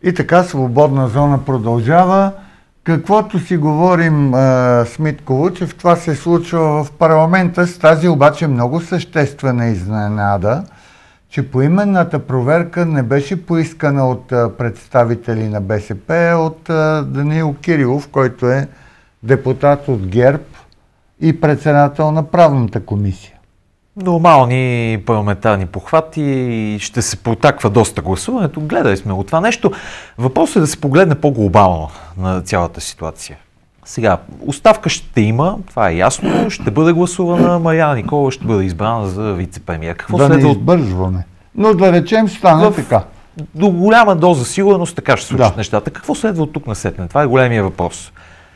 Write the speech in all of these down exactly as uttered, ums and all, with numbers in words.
И така свободна зона продължава. Каквото си говорим а, с Митко Лучев, това се случва в парламента, с тази обаче много съществена изненада, че поименната проверка не беше поискана от а, представители на БСП, а от а, Даниил Кирилов, който е депутат от ГЕРБ и председател на правната комисия. Нормални парламентарни похвати и ще се протаква доста гласуването. Гледали сме го това нещо. Въпросът е да се погледне по-глобално на цялата ситуация. Сега, оставка ще има, това е ясно, ще бъде гласувана, Марияна Николова ще бъде избрана за вице-премиер. Какво да следва? Не избързваме. Но да речем стане в... така. До голяма доза сигурност така ще случат да. нещата. Какво следва от тук насетне? Това е големия въпрос.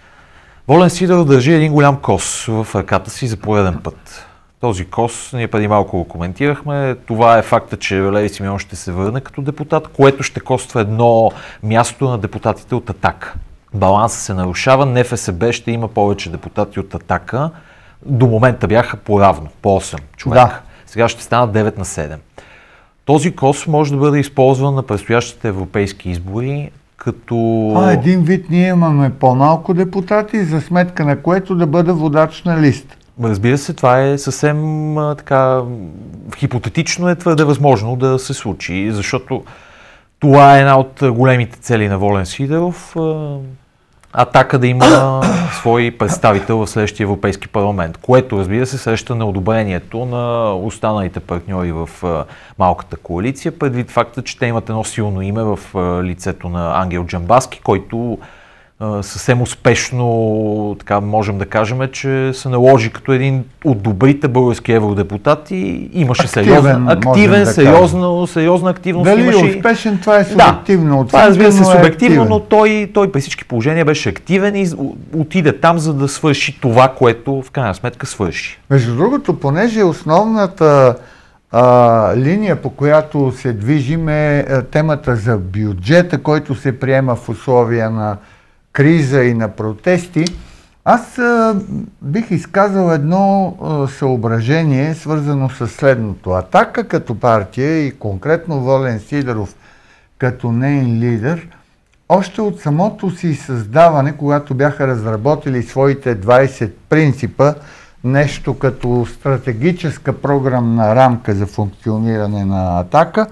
Волен Сидеров държи един голям кос в ръката си за пореден път. Този кос, ние преди малко го коментирахме, това е факта, че Валери Симеонов ще се върне като депутат, което ще коства едно място на депутатите от Атака. Балансът се нарушава, НФСБ ще има повече депутати от Атака. До момента бяха по-равно, по осем човека. Да. Сега ще станат девет на седем. Този кос може да бъде използван на предстоящите европейски избори, като... А, един вид ние имаме по-малко депутати, за сметка на което да бъде водач на лист. Разбира се, това е съвсем а, така, хипотетично е твърде възможно да се случи, защото това е една от големите цели на Волен Сидеров. А, Атака да има свой представител в следващия Европейски парламент, което разбира се среща на одобрението на останалите партньори в а, малката коалиция, предвид факта, че те имат едно силно име в а, лицето на Ангел Джамбазки, който съвсем успешно, така можем да кажем, че се наложи като един от добрите български евродепутати. Имаше активен, сериозна, активен, да сериозна, сериозна активност. Дали имаше... е успешен, това е субективно. Да, това разбира се субективно, е но той, той при всички положения беше активен и отиде там, за да свърши това, което в крайна сметка свърши. Между другото, понеже основната а, линия, по която се движим е темата за бюджета, който се приема в условия на криза и на протести, аз а, бих изказал едно а, съображение, свързано с следното. Атака като партия и конкретно Волен Сидеров като нейн лидер, още от самото си създаване, когато бяха разработили своите двайсет принципа, нещо като стратегическа програмна рамка за функциониране на Атака,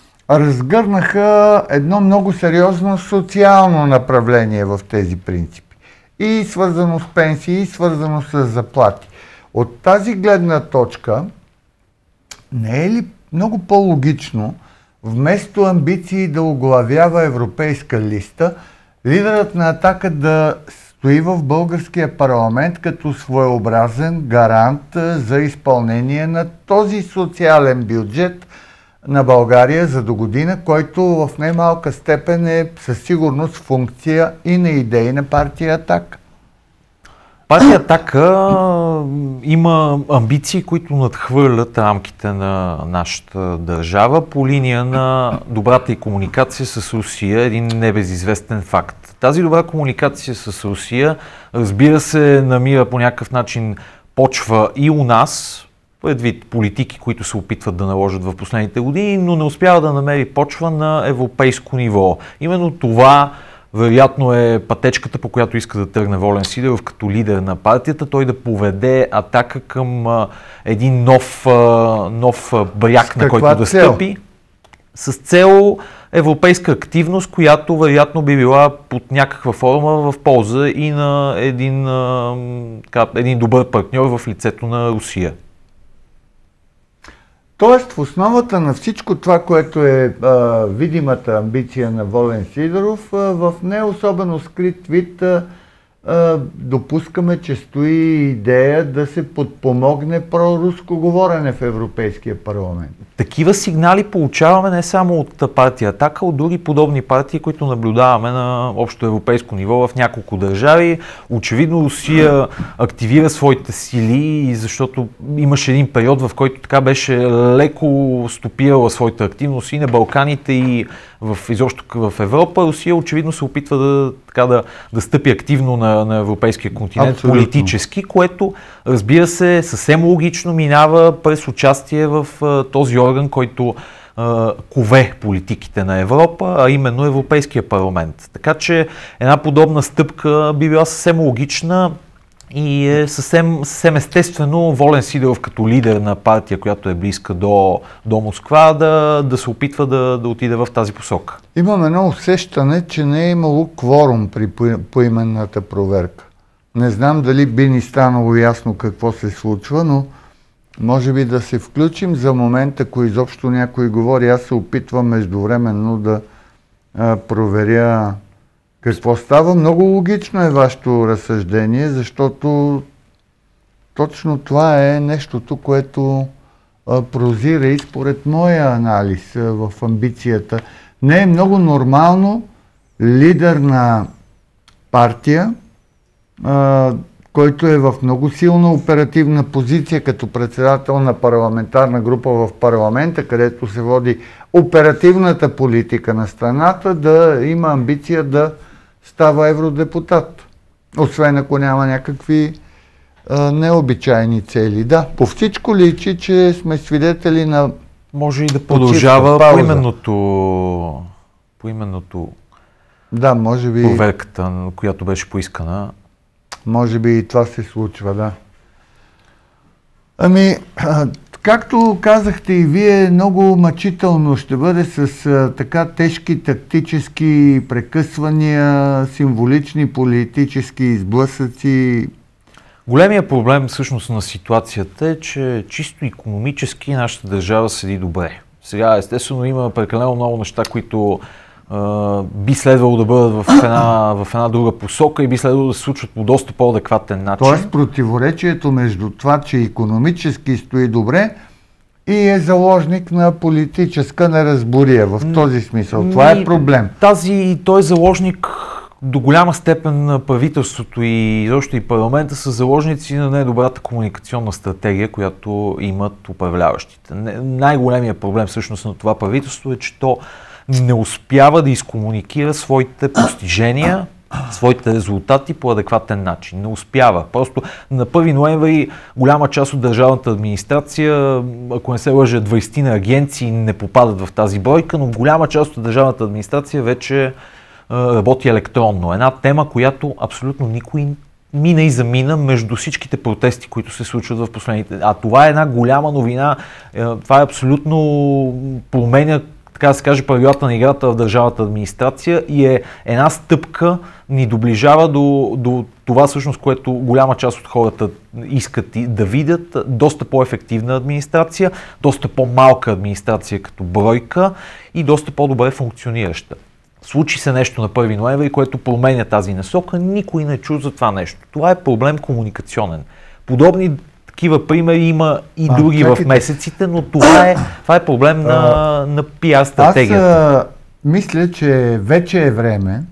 разгърнаха едно много сериозно социално направление в тези принципи. И свързано с пенсии, и свързано с заплати. От тази гледна точка, не е ли много по-логично, вместо амбиции да оглавява европейска листа, лидерът на Атака да стои в българския парламент като своеобразен гарант за изпълнение на този социален бюджет на България за до година, който в немалка степен е със сигурност функция и на идеи на партия Атака. Партия Атака има амбиции, които надхвърлят рамките на нашата държава по линия на добрата и комуникация с Русия, един небезизвестен факт. Тази добра комуникация с Русия, разбира се, намира по някакъв начин почва и у нас, предвид политики, които се опитват да наложат в последните години, но не успява да намери почва на европейско ниво. Именно това вероятно е пътечката, по която иска да тръгне Волен Сидеров като лидер на партията, той да поведе Атака към а, един нов, а, нов бряг, на който да цел? стъпи, с цел европейска активност, която вероятно би била под някаква форма в полза и на един, а, така, един добър партньор в лицето на Русия. Тоест, в основата на всичко това, което е а, видимата амбиция на Волен Сидеров, а, в не особено скрит вид а, а, допускаме, че стои идея да се подпомогне проруско говорене в Европейския парламент. Такива сигнали получаваме не само от партия Атака, от други подобни партии, които наблюдаваме на общо европейско ниво в няколко държави. Очевидно Русия активира своите сили, защото имаше един период, в който така беше леко стопирала своята активност и на Балканите, и в, изобщо в Европа. Русия очевидно се опитва да, така, да, да стъпи активно на, на европейския континент. Абсолютно. Политически, което разбира се съвсем логично минава през участие в uh, този орган, който а, кове политиките на Европа, а именно Европейския парламент. Така че една подобна стъпка би била съвсем логична и е съвсем, съвсем естествено Волен Сидеров като лидер на партия, която е близка до, до Москва, да, да се опитва да, да отиде в тази посока. Имам едно усещане, че не е имало кворум при поименната проверка. Не знам дали би ни станало ясно какво се случва, но може би да се включим за момента, ако изобщо някой говори. Аз се опитвам междувременно да а, проверя какво става. Много логично е вашето разсъждение, защото точно това е нещото, което а, прозира и според моя анализ а, в амбицията. Не е много нормално лидер на партия, а, който е в много силна оперативна позиция като председател на парламентарна група в парламента, където се води оперативната политика на страната, да има амбиция да става евродепутат. Освен ако няма някакви а, необичайни цели. Да, по всичко личи, че сме свидетели на... Може и да продължава поименното, поименното да, може би... проверката, която беше поискана. Може би и това се случва, да. Ами, както казахте и вие, много мъчително ще бъде с а, така тежки тактически прекъсвания, символични политически изблъсъци. Големия проблем всъщност на ситуацията е, че чисто икономически нашата държава седи добре. Сега, естествено, има прекалено много неща, които Uh, би следвало да бъдат в една, в една друга посока и би следвало да се случват по доста по-адекватен начин. Тоест противоречието между това, че икономически стои добре и е заложник на политическа неразбория. В този смисъл. Това е проблем. Тази, той е заложник до голяма степен на правителството и изобщо и парламента са заложници на недобрата комуникационна стратегия, която имат управляващите. Най-големият проблем всъщност на това правителство е, че то не успява да изкомуникира своите постижения, своите резултати по адекватен начин. Не успява. Просто на първи ноември голяма част от държавната администрация, ако не се лъжа, двайсет на агенции не попадат в тази бройка, но голяма част от държавната администрация вече е, работи електронно. Една тема, която абсолютно никой мина и замина между всичките протести, които се случват в последните. А това е една голяма новина. Това е абсолютно променя, така да се каже, правилата на играта в държавната администрация и е една стъпка, ни доближава до, до това всъщност, което голяма част от хората искат да видят. Доста по-ефективна администрация, доста по-малка администрация като бройка и доста по-добре функционираща. Случи се нещо на първи ноември, което променя тази насока, никой не чу за това нещо. Това е проблем комуникационен. Подобни такива примери има и а, други чакайте. В месеците, но това е, това е проблем на, а, на пиар стратегията. Аз а, мисля, че вече е време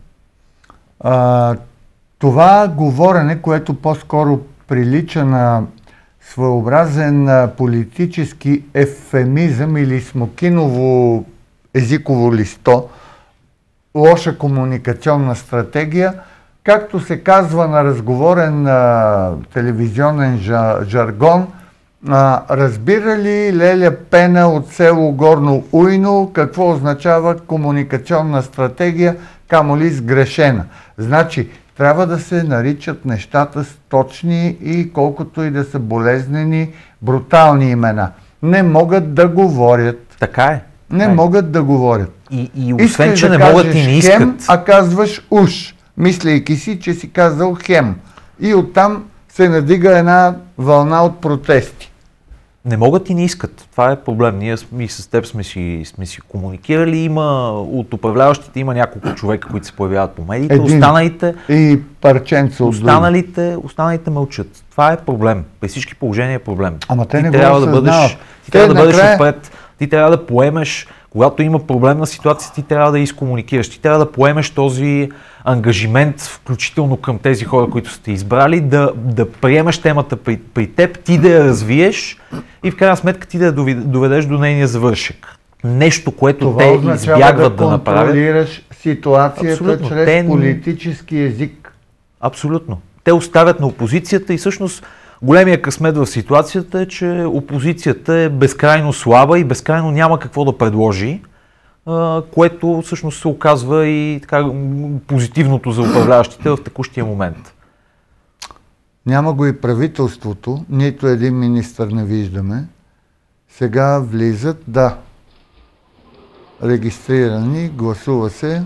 а, това говорене, което по-скоро прилича на своеобразен а, политически ефемизъм или смокиново езиково листо, лоша комуникационна стратегия, както се казва на разговорен а, телевизионен жа, жаргон, а, разбира ли Леля Пена от село Горно Уйно какво означава комуникационна стратегия, камо ли сгрешена? Значи, трябва да се наричат нещата с точни и колкото и да са болезнени, брутални имена. Не могат да говорят. Така е. Не Ай. могат да говорят. И, и освен, Искаш че да не могат и не искат. Хем, а казваш уж, мислейки си, че си казал хем. И оттам се надига една вълна от протести. Не могат и не искат. Това е проблем. Ние и с теб сме си, сме си комуникирали. Има от управляващите има няколко човека, които се появяват по медиите. Един. Останалите, и парченца от останалите, останалите мълчат. Това е проблем. При всички положения е проблем. Ама те ти не трябва го да бъдеш, ти те трябва да бъдеш накрая... отпред. Ти трябва да поемеш, когато има проблемна ситуация, ти трябва да изкомуникираш. Ти трябва да поемеш този ангажимент, включително към тези хора, които сте избрали, да, да приемеш темата при, при теб, ти да я развиеш и в крайна сметка ти да я доведеш до нейния завършек. Нещо, което това те избягват да, да направят. Това контролираш ситуацията Абсолютно. чрез те... политически език. Абсолютно. Те оставят на опозицията и всъщност Големия късмет в ситуацията е, че опозицията е безкрайно слаба и безкрайно няма какво да предложи, което всъщност се оказва и така позитивното за управляващите в текущия момент. Няма го и правителството, нито един министър не виждаме. Сега влизат, да, регистрирани, гласува се.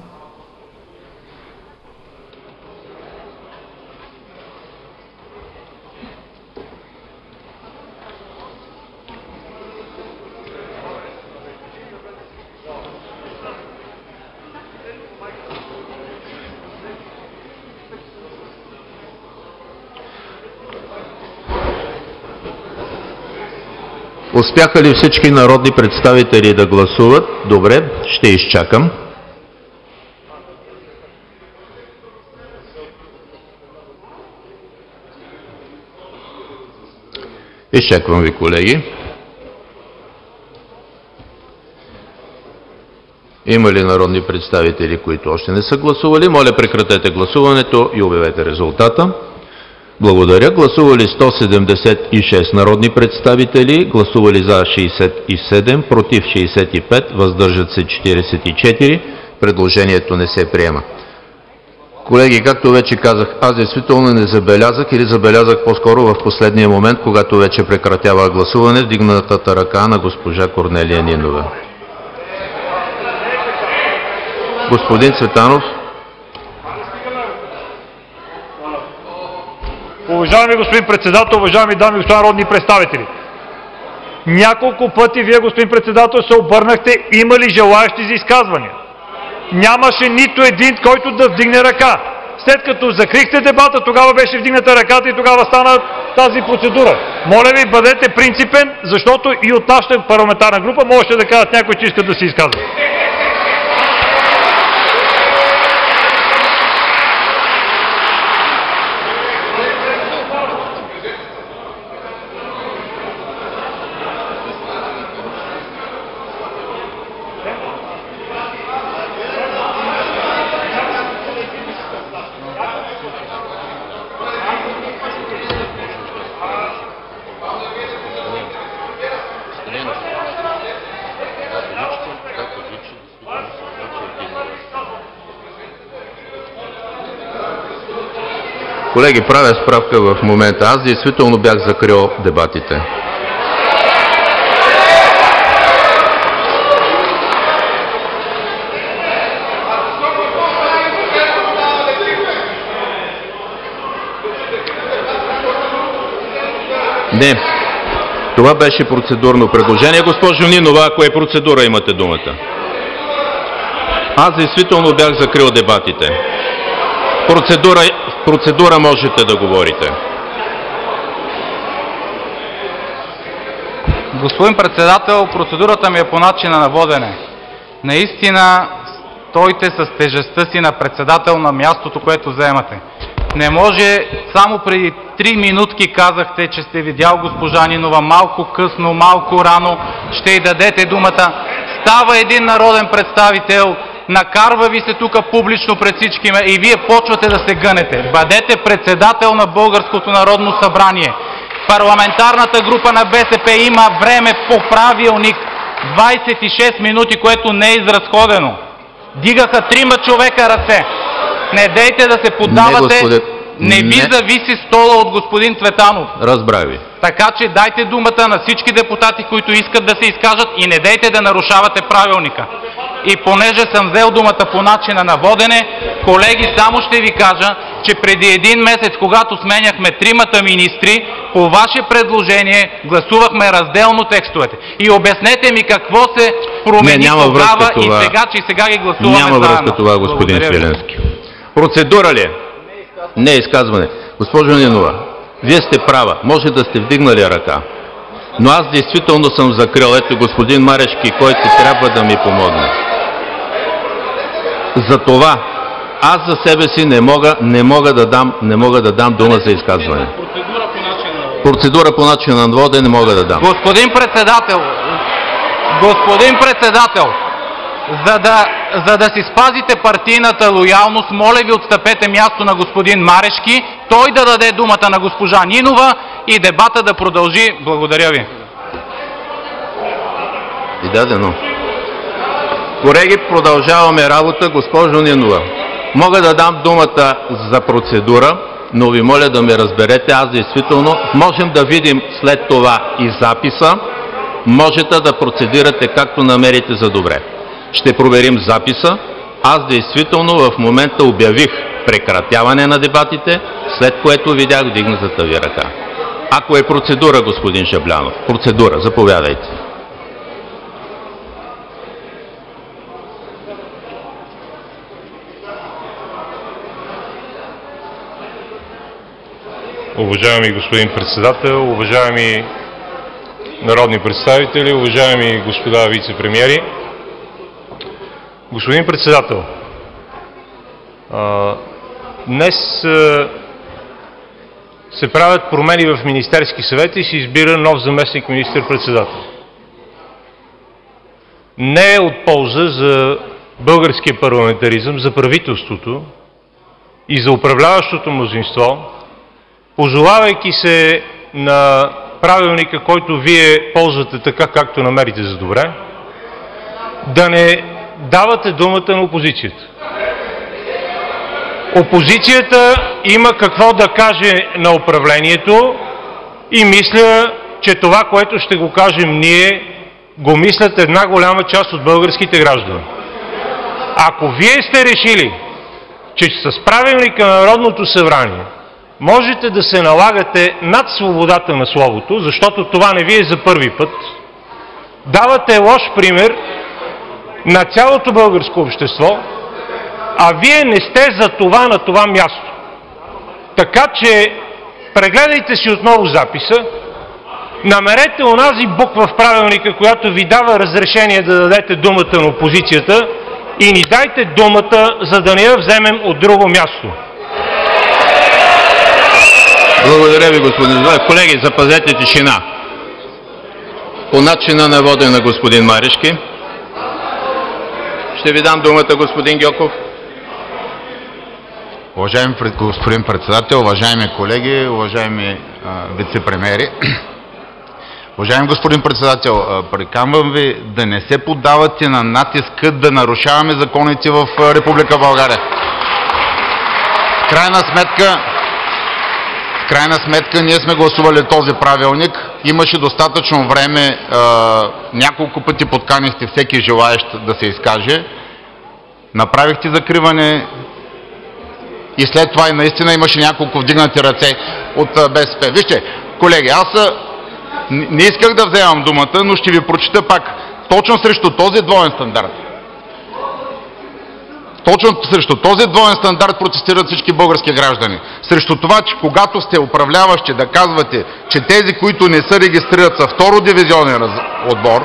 Успяха ли всички народни представители да гласуват? Добре, ще изчакам. Изчаквам ви, колеги. Има ли народни представители, които още не са гласували? Моля, прекратете гласуването и обявете резултата. Благодаря. Гласували сто седемдесет и шест народни представители, гласували за шейсет и седем, против шейсет и пет, въздържат се четирийсет и четири. Предложението не се приема. Колеги, както вече казах, аз действително не забелязах или забелязах по-скоро в последния момент, когато вече прекратява гласуване, вдигнатата ръка на госпожа Корнелия Нинова. Господин Цветанов. Уважаеми господин председател, уважаеми дами и господа народни представители! Няколко пъти вие, господин председател, се обърнахте, има ли желаящи за изказвания? Нямаше нито един, който да вдигне ръка. След като закрихте дебата, тогава беше вдигната ръката и тогава стана тази процедура. Моля ви, бъдете принципен, защото и от нашата парламентарна група можете да кажат някой, че искат да се изказват. Колеги, правя справка в момента. Аз действително бях закрил дебатите. Не. Това беше процедурно предложение. Госпожо Нинова, ако е процедура, имате думата. Аз действително бях закрил дебатите. Процедура, процедура можете да говорите. Господин председател, процедурата ми е по начина на водене. Наистина стойте с тежестта си на председател на мястото, което заемате. Не може, само преди три минутки казахте, че сте видял госпожа Нинова малко късно, малко рано, ще й дадете думата. Става един народен представител, накарва ви се тук публично пред всички ме и вие почвате да се гънете. Бъдете председател на Българското народно събрание. Парламентарната група на БСП има време по правилник двадесет и шест минути, което не е изразходено. Дигаха трима човека ръце. Не дейте да се поддавате. Не, не ви не. Зависи стола от господин Цветанов. Разбрах ви. Така че дайте думата на всички депутати, които искат да се изкажат, и не дейте да нарушавате правилника. И понеже съм взел думата по начина на водене, колеги, само ще ви кажа, че преди един месец, когато сменяхме тримата министри, по ваше предложение гласувахме разделно текстовете. И обяснете ми какво се промени не, тогава и сега, че сега ги гласуваме няма заедно. Няма връзка това, господин Свиленски. Процедура ли? Не е изказване. Госпожо Нинова, вие сте права. Може да сте вдигнали ръка. Но аз действително съм закрил. Ето господин Марешки, който трябва да ми помогне. Затова аз за себе си не мога, не мога, да, дам, не мога да дам дума за изказване. Процедура по начин на водене. Процедура по начин на водене не мога да дам. Господин председател, господин председател, За да, за да си спазите партийната лоялност, моля ви, отстъпете място на господин Марешки, той да даде думата на госпожа Нинова и дебата да продължи. Благодаря ви. И дадено. Колеги, продължаваме работа. Госпожо Нинова, мога да дам думата за процедура, но ви моля да ме разберете. Аз действително можем да видим след това и записа. Можете да процедирате както намерите за добре. Ще проверим записа. Аз действително в момента обявих прекратяване на дебатите, след което видях вдигнатата ви ръка. Ако е процедура, господин Жаблянов, процедура, заповядайте. Уважаеми господин председател, уважаеми народни представители, уважаеми господа вице-премиери. Господин председател, днес се правят промени в Министерски съвет и се избира нов заместник министър-председател. Не е от полза за българския парламентаризъм, за правителството и за управляващото мнозинство, позовавайки се на правилника, който вие ползвате така, както намерите за добре, да не давате думата на опозицията. Опозицията има какво да каже на управлението и мисля, че това, което ще го кажем ние, го мислят една голяма част от българските граждани. Ако вие сте решили, че с правилника на Народното събрание можете да се налагате над свободата на словото, защото това не ви е за първи път, давате лош пример на цялото българско общество, а вие не сте за това на това място. Така че прегледайте си отново записа, намерете онази буква в правилника, която ви дава разрешение да дадете думата на опозицията и ни дайте думата, за да не я вземем от друго място. Благодаря ви, господин Зелев. Колеги, запазете тишина. По начина на водене на господин Марешки. Ще ви дам думата, господин Гьоков. Уважаеми господин председател, уважаеми колеги, уважаеми вице-премиери. Уважаеми господин председател, приканвам ви да не се поддавате на натиска да нарушаваме законите в Република България. В крайна сметка, в крайна сметка ние сме гласували този правилник. Имаше достатъчно време, няколко пъти подканихте всеки желаещ да се изкаже. Направихте закриване и след това и наистина имаше няколко вдигнати ръце от БСП. Вижте, колеги, аз не исках да вземам думата, но ще ви прочита пак. Точно срещу този двоен стандарт. Точно срещу този двоен стандарт протестират всички български граждани. Срещу това, че когато сте управляващи да казвате, че тези, които не се регистрират са второ дивизионен отбор,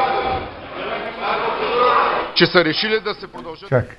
че са решили да се продължат... Чакай.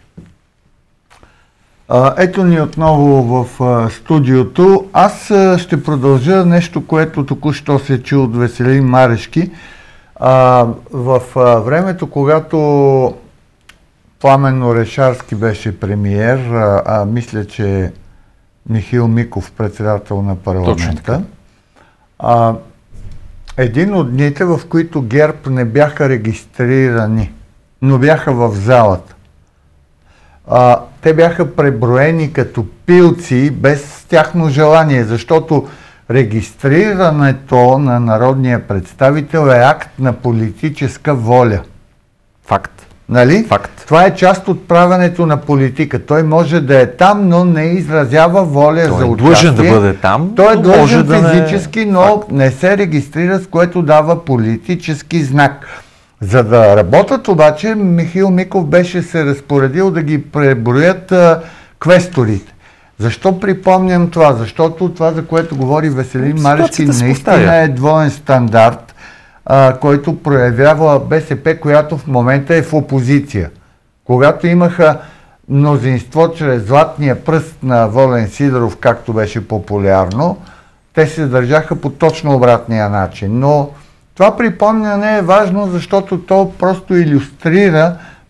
Ето ни отново в а, студиото. Аз а, ще продължа нещо, което току-що се чу от Веселин Марешки. А, в а, времето, когато Пламен Орешарски беше премиер, а, а мисля, че Михаил Миков председател на парламента, а, един от дните, в които ГЕРБ не бяха регистрирани, но бяха в залата. А, те бяха преброени като пилци без тяхно желание, защото регистрирането на народния представител е акт на политическа воля. Факт. Нали? Факт. Това е част от правенето на политика. Той може да е там, но не изразява воля Той за е участие. длъжен да бъде там. Той е но длъжен може да физически, не... но Факт. не се регистрира, с което дава политически знак. За да работят обаче, Михаил Миков беше се разпоредил да ги преброят а, квесторите. Защо припомням това? Защото това, за което говори Веселин Марешки, наистина е двоен стандарт, а, който проявява БСП, която в момента е в опозиция. Когато имаха мнозинство чрез златния пръст на Волен Сидеров, както беше популярно, те се държаха по точно обратния начин. Но това припомняне е важно, защото то просто илюстрира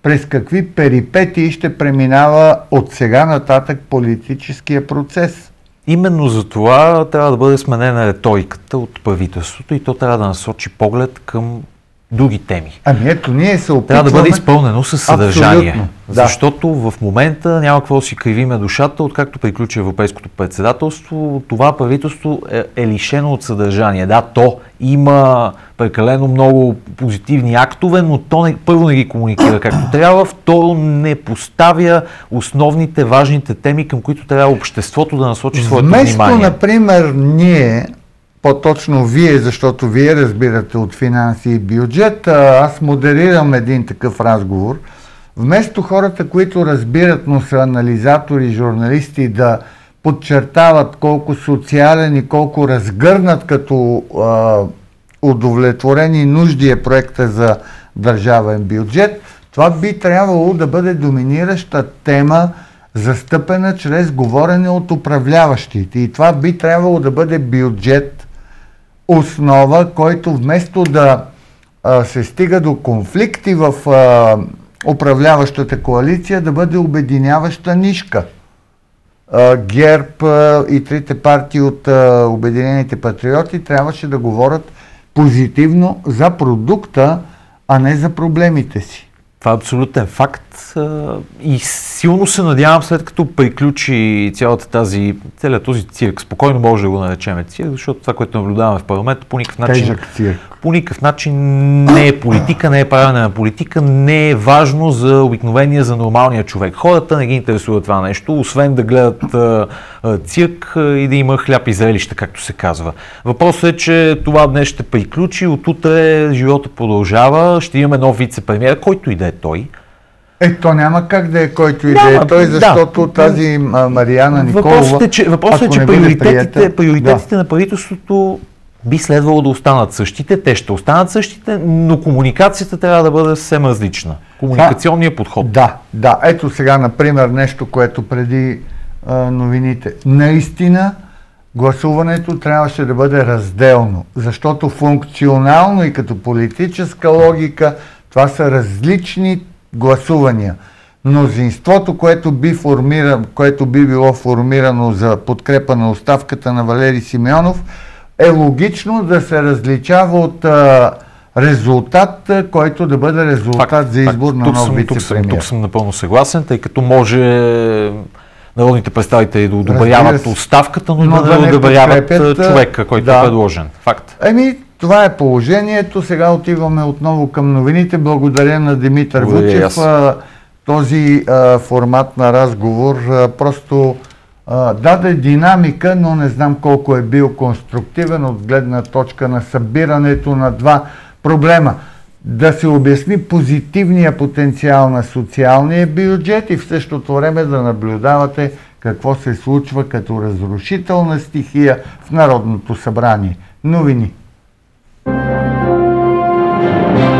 през какви перипетии ще преминава от сега нататък политическия процес. Именно за това трябва да бъде сменена риториката от правителството и то трябва да насочи поглед към други теми. Ами ето, ние се опитваме... Трябва да бъде изпълнено със съдържание. Абсолютно, да. Защото в момента няма какво да си кривиме душата, откакто приключи европейското председателство. Това правителство е, е лишено от съдържание. Да, то има прекалено много позитивни актове, но то не, първо не ги комуникира както трябва, второ не поставя основните, важните теми, към които трябва обществото да насочи своето Вместо, внимание. например, ние, по-точно вие, защото вие разбирате от финанси и бюджет, аз модерирам един такъв разговор. Вместо хората, които разбират, но са анализатори, журналисти, да подчертават колко социален и колко разгърнат като а, удовлетворени нужди е проекта за държавен бюджет, това би трябвало да бъде доминираща тема, застъпена чрез говорене от управляващите. И това би трябвало да бъде бюджет, основа, който вместо да а, се стига до конфликти в а, управляващата коалиция, да бъде обединяваща нишка. А, ГЕРБ а, и трите партии от а, Обединените патриоти трябваше да говорят позитивно за продукта, а не за проблемите си. Това е абсолютен факт и силно се надявам, след като приключи цялата тази, целият този цирк, спокойно може да го наречем цирк, защото това, което наблюдаваме в парламента, по никакъв начин, по никакъв начин не е политика, не е правене на политика, не е важно за обикновения, за нормалния човек. Хората не ги интересува това нещо, освен да гледат а, а, цирк и да има хляб и зрелища, както се казва. Въпросът е, че това днес ще приключи, отутре живота продължава, ще имаме нов вице-премиер, който и да е той. Е, то няма как да е който и да е той, защото да. Тази Мариана Николова... Въпросът е, че, въпросът е, че приоритетите, приятел, приоритетите да. на правителството би следвало да останат същите, те ще останат същите, но комуникацията трябва да бъде съвсем различна. Комуникационният подход. Да, да. Ето сега, например, нещо, което преди а, новините. Наистина, гласуването трябваше да бъде разделно, защото функционално и като политическа логика това са различни гласувания. Мнозинството, което би, формира, което би било формирано за подкрепа на оставката на Валери Симеонов, е логично да се различава от а, резултат, който да бъде резултат факт, за избор факт. на нов вице-премиер. Тук, тук съм напълно съгласен, тъй като може народните представители да одобряват оставката, но, но да не одобряват човека, който да. е предложен. Факт. Еми, това е положението. Сега отиваме отново към новините. Благодаря на Димитър Благодаря Вучев. А, този а, формат на разговор а, просто а, даде динамика, но не знам колко е бил конструктивен от гледна точка на събирането на два проблема. Да се обясни позитивния потенциал на социалния бюджет и в същото време да наблюдавате какво се случва като разрушителна стихия в Народното събрание. Новини.